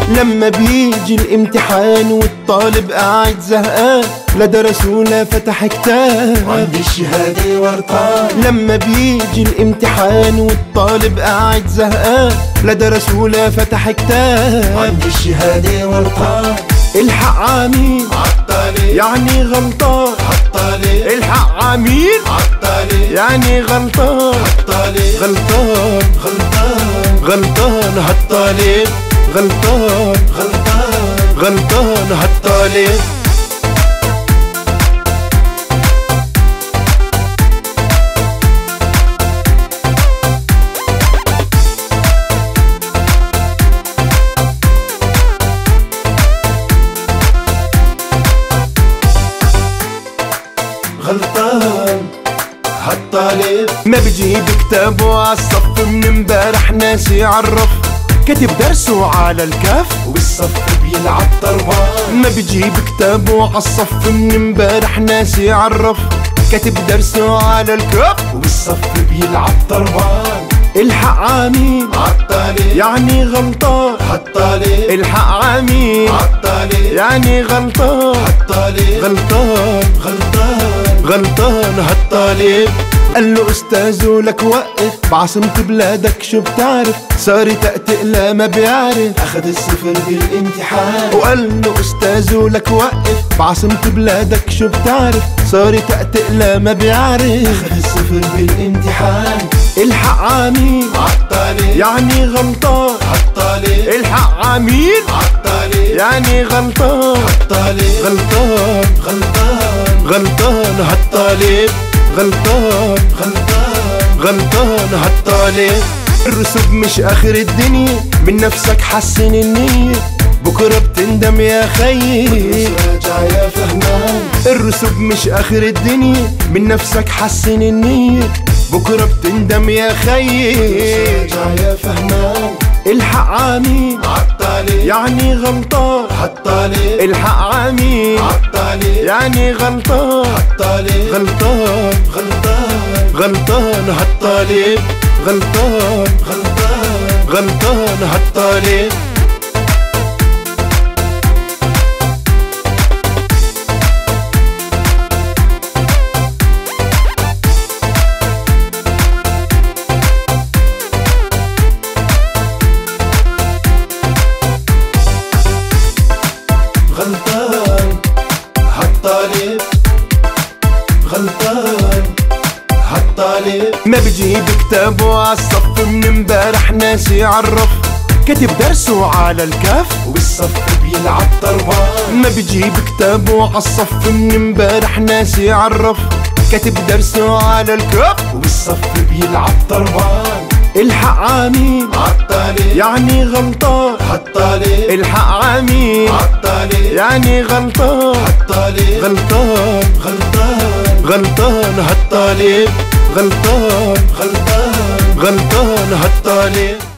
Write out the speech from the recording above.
لما بيجي الامتحان والطالب قاعد زهقان، لا درس ولا فتح كتاب، عندي الشهادة ورطان. لما بيجي الامتحان والطالب قاعد زهقان، لا درس ولا فتح كتاب، عندي الشهادة ورطان. الحق عميل عالطالب يعني غلطان، عالطالب الحق عميل عالطالب يعني غلطان، عالطالب غلطان غلطان غلطان هالطالب، غلطان غلطان غلطان هالطالب. غلطان هالطالب. ما بجيب كتابه عالصف من امبارح ناسي يعرف، كاتب درسه على الكاف والصف بيلعب طربان. ما بجيب كتابه عالصف من امبارح ناسي يعرف، كاتب درسه على الكاف والصف بيلعب طربان. الحق عميل عالطالب يعني غلطان، هالطالب الحق عميل عالطالب يعني غلطان، هالطالب غلطان غلطان غلطان هالطالب. قال له استاذه لك وقف، بعاصمة بلادك شو بتعرف، صار تأتئ لا ما بيعرف، أخذ الصفر بالامتحان. وقال له استاذه لك وقف، بعاصمة بلادك شو بتعرف، صار تأتئ لا ما بيعرف، أخذ الصفر بالامتحان. الحق عميل عالطالب يعني غلطان، هالطالب الحق عميل عالطالب يعني غلطان، هالطالب غلطان غلطان غلطان هالطالب، غلطان غلطان غلطان هالطالب. الرسوب مش اخر الدنيا، من نفسك حسن النية، بكرة بتندم يا خيي. راجع يا فهمان. الرسوب مش اخر الدنيا، من نفسك حسن النية، بكرة بتندم يا خيي. راجع يا فهمان. الحق عميل عالطالب يعني غلطان، هالطالب الحق عميل عالطالب يعني غلطان، هالطالب غلطان غلطان غلطان هالطالب، غلطان غلطان غلطان هالطالب. غلطان هالطالب غلطان هالطالب. ما بجيب كتابه عالصف من امبارح ناسي يعرف، كاتب درسه على الكاف والصف بيلعب طربان. ما بجيب كتابه عالصف من امبارح ناسي يعرف، كاتب درسه على الكاف والصف بيلعب طربان. الحق عميل عالطالب يعني غلطان، هالطالب الحق عميل عالطالب يعني غلطان، هالطالب غلطان غلطان غلطان هالطالب، غلطان غلطان غلطان هالطالب.